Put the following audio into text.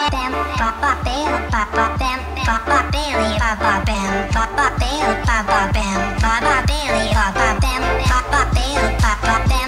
bam, ba ba bam, ba ba bam, ba ba Bailey, ba ba bam, ba ba Bailey, ba ba bam, ba ba Bailey, ba ba bam, ba ba Bailey, ba ba bam.